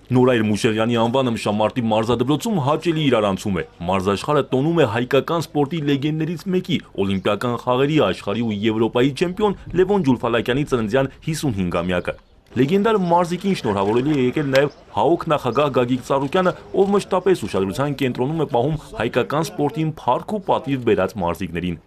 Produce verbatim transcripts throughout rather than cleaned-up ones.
Նորայր Մուշեղյանի անվանը Մշամարտի մարզադպրոցում հաճելի իրարանցում է։ Մարզաշխարհը տոնում է հայկական սպորտի լեգենդներից մեկի, օլիմպիական խաղերի, աշխարհի ու Եվրոպայի չեմպիոն Լևոն Ջուլֆալակյանի ծննդյան հիսունհինգամյակը։ Լեգենդար մարզիկին շնորհավորելի է եկել նաև ՀԱՕԿ նախագահ Գագիկ Ծառուկյանը, ով մշտապես ուշադրության կենտրոնում է պահում հայկական սպորտին փառք ու պատիվ բերած մարզիկներին։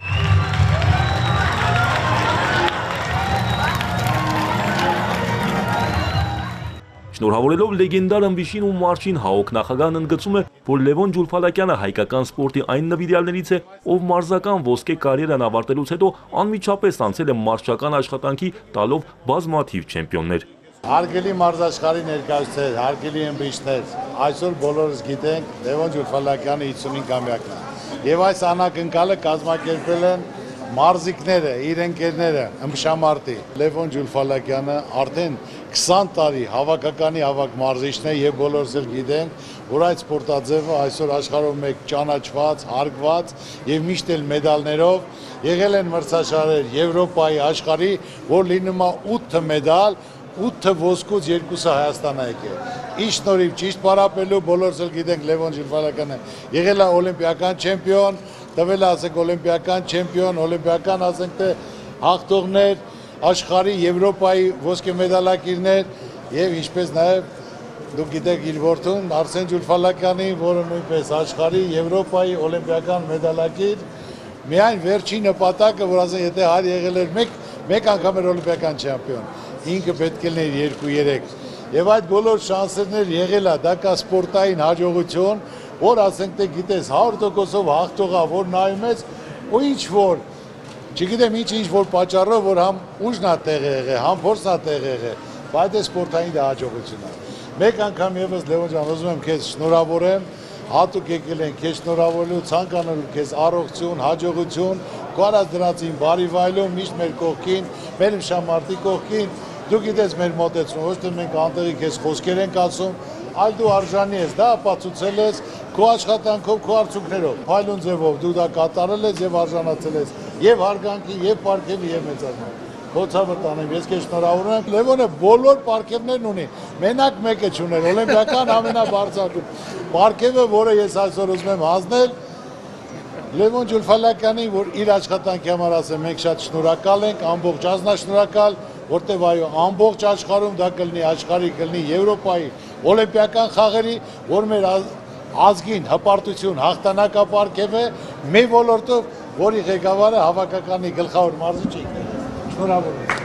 Շնորհավորելով լեգենդար ըմբիշին ու մարշին ՀԱՕԿ նախագահն ընդգծում է, որ Լևոն Ջուլֆալակյանը հայկական սպորտի այն նվիրյալներից է, ով մարզական ոսկե կարիերան ավարտելուց հետո անմիջապես անցել է մարզչական աշխատանքի, տալով բազմաթիվ չեմպիոններ։ Հարգելի մարզաշխարհի ներկայացուցիչներ, հարգելի ըմբիշներ, այսօր բոլորս գիտենք Լևոն Ջուլֆալակյանի հիսունհինգամյակն է։ Եվ այս անակնկալը կազմակերպել են մարզիկները, իր ընկերները, ըմբշամարտի։ Լևոն Ջուլֆալակյանը արդեն քսան տարի հավաքականի հավաք մարզիչն է եւ բոլորս էլ գիտենք, որ այդ սպորտաձևը այսօր աշխարհում մեկ ճանաչված, հարգված եւ միշտ էլ մեդալներով եղել են մրցաշարեր Եվրոպայի, աշխարհի, որ լինում է ութ մեդալ, ութ ոսկուց երկուսը Հայաստան է եկել։ Ինչ շնորհիվ ճիշտ պարապելու բոլորս էլ գիտենք Լևոն Ջուլֆալակյանը եղել է օլիմպիական չեմպիոն, տվել է ասենք օլիմպիական չեմպիոն, օլիմպիական ասենք թե հաղթողներ, աշխարհի, Եվրոպայի ոսկե մեդալակիրներ եւ ինչպես նաեւ դուք գիտեք իր որդուն Արսեն Ջուլֆալակյանի, որը նույնպես աշխարհի, Եվրոպայի օլիմպիական մեդալակիր, միայն վերջին նպատակը, որ ասեն եթե հայր եղել էր մեկ մեկ անգամ էր օլիմպիական չեմպիոն, ինքը պետք է լիներ երկու երեք եւ այդ բոլոր շանսերներ եղել է, դա կա սպորտային հաջողություն, որ ասենք թե գիտես հարյուր տոկոսով հաղթողա, որ նայում ես ու ինչ որ չգիտեմ ինչ ինչ որ պատճառով, որ համ ուժն է տեղ եղել, համ փորձն է տեղ եղել, բայց դա սպորտային դա հաջողություն է։ Մեկ անգամ եւս Լևոն ջան, ուզում եմ քեզ շնորհավորեմ, հատուկ եկել են քեզ շնորհավորելու, ցանկանալու քեզ առողջություն, հաջողություն, կարած դրածին բարի վայելում, միշտ մեր կողքին, մեր Մշամարտի կողքին, դու գիտես մեր մոտեցում, ոչ թե մենք անտեղի քեզ խոսքեր ենք ասում, այլ դու արժանի ես, դա ապացուցել ես քո աշխատանքով, քո արդյունքներով, փայլուն ձևով դու դա կատարել ես եւ արժանացել ես եւ հարգանքի, եւ պարգևի, եւ մեծարման։ Խոցավը տանեմ, ես քեզ շնորհավորում եմ։ Լևոնը բոլոր պարգևներն ունի, մենակ մեկը չուներ, օլիմպիական ամենաբարձր պարգևը, որը ես այսօր ուզում եմ հանձնել Լևոն Ջուլֆալակյանին, որ իր աշխատանքի համար ասեմ, մենք շատ շնորհակալ ենք, ամբողջ ազնաշնորհակալ, որտեղ այո, ամբողջ աշխարհում դա կլինի, աշխարհի կլինի Եվրոպայի օլիմպիական խաղերի, որ մեր ազգին հպարտություն հաղթանակապարգև է, մեր ոլորտով, որի ղեկավարը հավաքականի գլխավոր մարզիչը ինքն է։ Շնորհավորում եմ։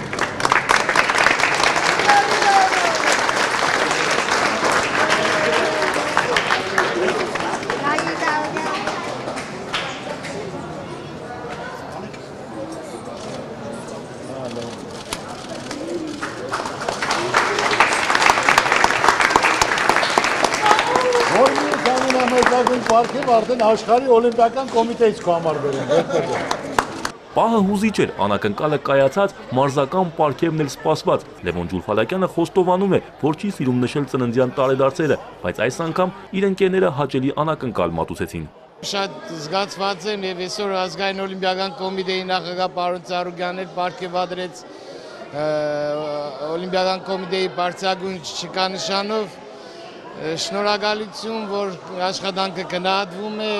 Պարգև արդեն աշխարհի օլիմպիական կոմիտեից քո համար բերեն։ Պահը հուզիչ էր, անակնկալը կայացած, մարզական պարգևն էլ սպասված։ Լևոն Ջուլֆալակյանը խոստովանում է, որ չի սիրում նշել ծննդյան տարեդարձերը, բայց այս անգամ իր ընկերները հաճելի անակնկալ մատուցեցին։ Շատ զգացված եմ եւ այսօր ազգային օլիմպիական կոմիտեի նախագահ պարոն Ծառուկյանն էլ պարգևադրեց օլիմպիական կոմիտեի բարձրագույն շքանշանով շնորհակալություն, որ աշխատանքը գնահատվում է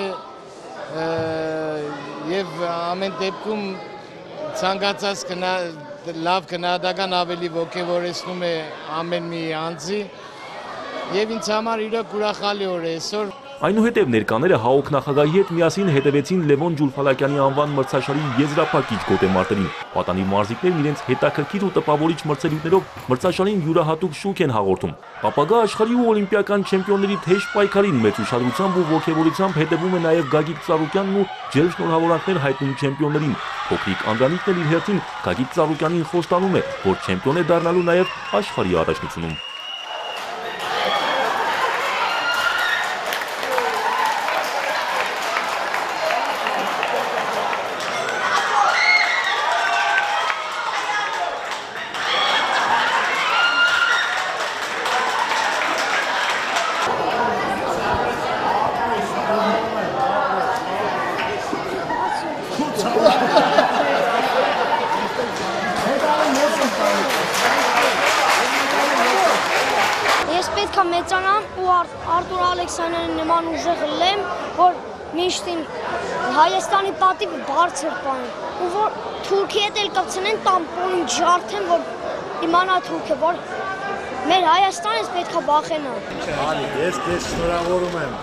եւ ամեն դեպքում ցանկացած լավ գնահատական ավելի ոգևորեցնում է ամեն մի անձի եւ ինձ համար իրոք ուրախալի օր է այսօր։ Այնուհետև ներկաները ՀԱՕԿ նախագահի հետ միասին հետևեցին Լևոն Ջուլֆալակյանի անվան մրցաշարի եզրափակիչ գոտեմարտերին։ Պատանի մարզիկներն իրենց հետաքրքիր ու տպավորիչ մրցելույթներով մրցաշարին յուրահատուկ շուք են հաղորդում։ Ապագա աշխարհի ու օլիմպիական չեմպիոնների թեժ պայքարին մեծ ուշադրությամբ ու ոգևորությամբ հետևում է նաև Գագիկ Ծառուկյանն ու ջերմ շնորհավորանքներ հայտնում չեմպիոններին։ Փոքրիկ Անդրանիկն էլ իր հերթին Գագիկ Ծառուկյանին խոստանում է, որ չեմպիոն է դառնալու նաև աշխարհի առաջնությունում։ պետք է մեծանամ ու Արտուր Ալեքսանյանի նման ուժեղ լեմ, որ միշտ Հայաստանի պատիվը բարձր պահեն ու որ Թուրքի հետ էլ կպցնեն տամպոնին ջարդեն, որ իմանա Թուրքը, որ մեր Հայաստանից պետք է վախենա։ Ալի, ես քեզ շնորհավորում եմ։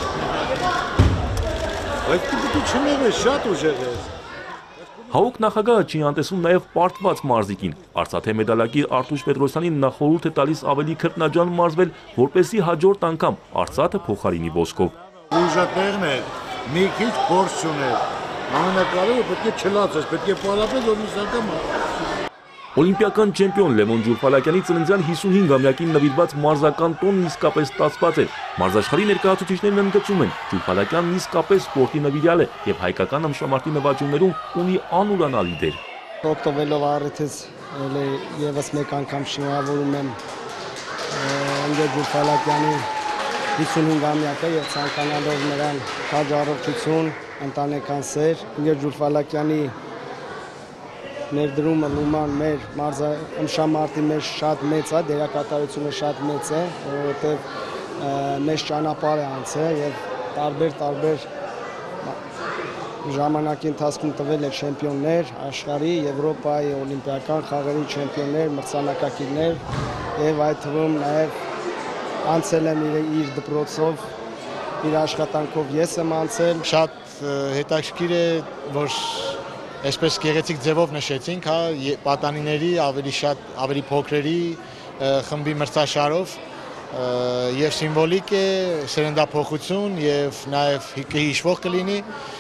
Բայց դու չնեղես, շատ ուժեղ ես։ ՀԱՕԿ նախագահը չի անտեսում նաև պարտված մարզիկին։ Արցաթե մեդալակիր Արտուշ Պետրոսյանին նա խորհուրդ է տալիս ավելի քրտնաջան մարզվել, որպեսզի հաջորդ անգամ Արցաթը փոխարինի ոսկով։ Ուժը տեղն է, մի քիչ փորձ չուներ։ Ամենակարևորը պետք է չլացես, պետք է պարապես, որ մյուս անգամ Օլիմպիական չեմպիոն Լևոն Ջուլֆալակյանի ծննդյան հիսունհինգամյակին նվիրված մարզական տոնն իսկապես ստացված էր։ Մարզաշխարհի ներկայացուցիչներն ընդգծում են, Ջուլֆալակյանն իսկապես սպորտի նվիրյալ է եւ հայկական ըմբշամարտի նվաճումներում ունի անուրանալի դեր։ Օգտվելով առիթից եւս մեկ անգամ շնորհավորում եմ Անգել Ջուլֆալակյանի հիսունհինգամյակը եւ ցանկանալով նրան քաջառողջություն, ընտանեկան սեր, Անգել Ջուլֆալակյանի ներդրումը լուման մեր ըմբշամարտի մեջ շատ մեծ է, դերակատարությունը շատ մեծ է, որովհետև մեծ ճանապարհ է անցել եւ տարբեր-տարբեր ժամանակի ընթացքում տվել է չեմպիոններ, աշխարհի, Եվրոպայի, օլիմպիական խաղերի չեմպիոններ, մրցանակակիրներ եւ այդ թվում նաեւ անցել եմ իր դպրոցով, իր աշխատանքով ես եմ անցել։ Շատ հետաքրքիր է, որ այսպես գեղեցիկ ձևով նշեցինք, հա, պատանիների ավելի շատ, ավելի փոքրերի խմբի մրցաշարով եւ սիմվոլիկ է, սերնդափոխություն եւ նաեւ հիշվող կլինի։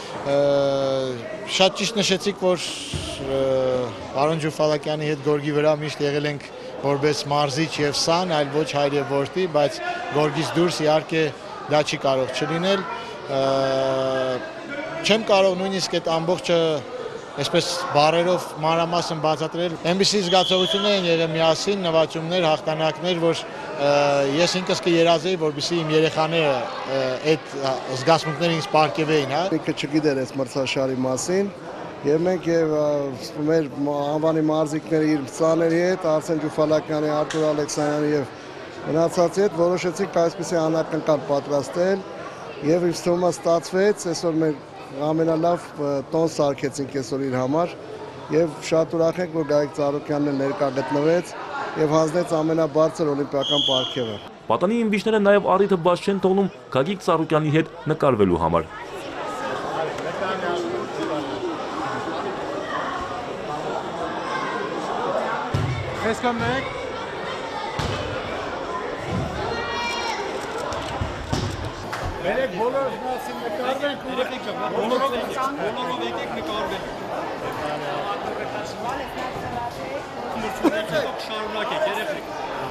Շատ ճիշտ նշեցիք, որ պարոն Ջուլֆալակյանի հետ գորգի վրա միշտ եղել ենք որպես մարզիչ եւ սան, այլ ոչ հայր եւ որդի, բայց գորգից դուրս իհարկե դա չի կարող չլինել։ Չեմ կարող նույնիսկ այդ ամբողջը այսպես բարերով մանրամասն բացատրել։ Այնպիսի զգացողություն են եղել միասին, նվաճումներ, հաղթանակներ, որ ես ինքս կերազեի, որպեսզի իմ երեխաները այդ զգացմունքները ինձ պարգևեին, հա։ Ինքը չգիտեր այս մրցաշարի մասին, եւ մենք եւ մեր անվանի մարզիկների իր ծաների հետ, Արսեն Ջուլֆալակյանի, Արտուր Ալեքսանյանի եւ մնացածի հետ որոշեցինք այսպեսի անակնկալ պատրաստել եւ ինձ թվում է ստացվեց, այսօր մեր ամենալավ տոն սարքեցինք այսօր իր համար եւ շատ ուրախ ենք, որ Գագիկ Ծառուկյանն ներկա գտնվեց եւ հանձնեց ամենաբարձր օլիմպիական պարգևը։ Պատանի իմբիշները նաև առիթը բաց չեն թողնում Գագիկ Ծառուկյանի հետ նկարվելու համար։ Այսքան մեկ Երեք բոլորս մասին նկարվենք ու երեք բոլորով եկեք նկարվենք։ Շարունակեք, երեք։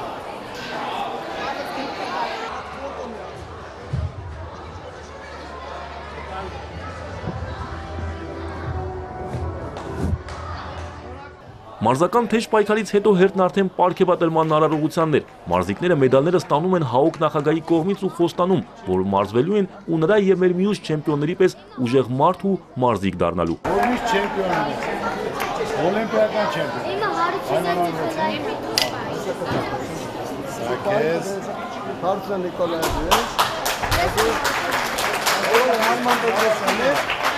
Մարզական թեժ պայքարից հետո հերթն արդեն պարգևատրման հնարավորությանն էր։ Մարզիկները մեդալները ստանում են ՀԱՕԿ նախագահի կողմից ու խոստանում, որ մարզվելու են ու նրա եւ մեր մյուս չեմպիոնների պես ուժեղ մարդ ու մարզիկ դառնալու։ Որից չեմպիոն է։ Օլիմպիական չեմպիոն։ Իմը հարցիզանցի Սակես Հարցան Նիկոլաևիչ։ Ո՞ր Արման Պետրոսյանը։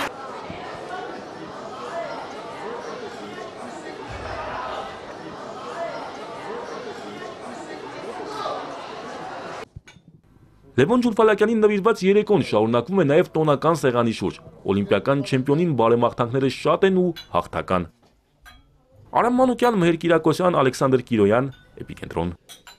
Լևոն Ջուլֆալակյանին նվիրված երեկոն շարունակվում է նաև տոնական սեղանի շուրջ։ Օլիմպիական չեմպիոնին բարեմաղթանքները շատ են ու հաղթական։ Արամ Մանուկյան, Մհեր Կիրակոսյան, Ալեքսանդր Կիրոյան, Էպիկենտրոն։